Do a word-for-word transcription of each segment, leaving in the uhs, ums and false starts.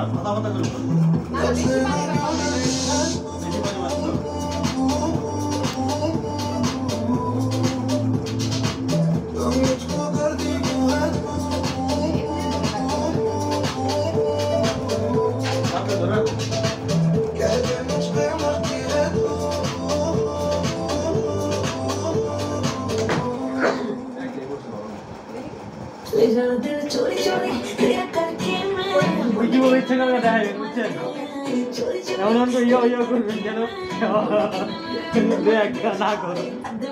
কথা কথা করে चोरी चोरी क्या करके मैं বুঝি বলছে না দেখা বুঝছেন এমন তো ইয়ো ইয়ো করবেন কেন দেখ না করো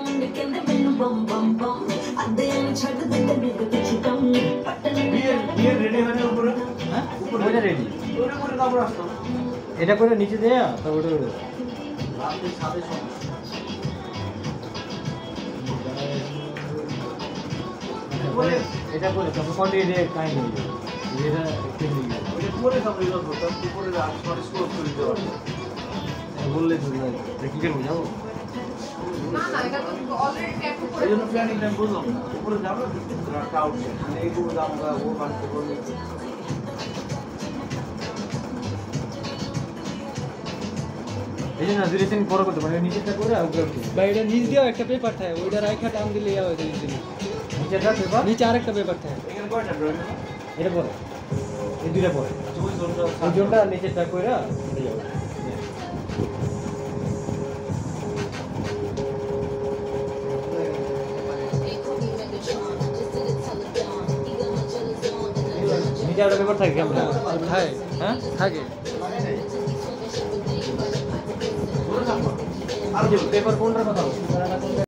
বিয়ের বিয়ের রেডি হয়ে উপরে হ্যাঁ উপরে ওটা রেডি ওরে করে কাপড় আসতো এটা করে নিচে দেয়া তো ওটা রাতে সাথে সব পরে এটা করে তো কন্টিনিউ দিয়ে কাই নেই এটা ঠিক নেই ওরে করে কাপড় ইউজ করতো উপরে রাত পরে স্কোর করে দিতে পারতো বললে তো কি করবো যাবো না না এটা তো অলরেডি ট্যাটু করে এই জন্য প্ল্যানিং টাইম বুঝলাম না উপরে যাবো রাতটা আউটছে মানে এইগুলো দাম আমরা ও বানতে বলি এই জন্য ডিরেকশন বড় করতে মানে নিচেটা করে আর উপরে উঠে ভাই এটা নিচ দিয়েও একটা পেপার থাকে ওইটা রাইখা টান দিলে ইয়া হয়ে যায় জিনিস নিচেটা পেপার নিচে আরেকটা পেপার থাকে এখানে কয়টা ড্রয়িং এটা পরে এই দুইটা পরে ওই জোনটা ওই জোনটা নিচেটা করে উঠে যাবে নিচে একটা পেপার থাকে কেমন থাকে হ্যাঁ থাকে আর পেপার কোনটার কথা বলছো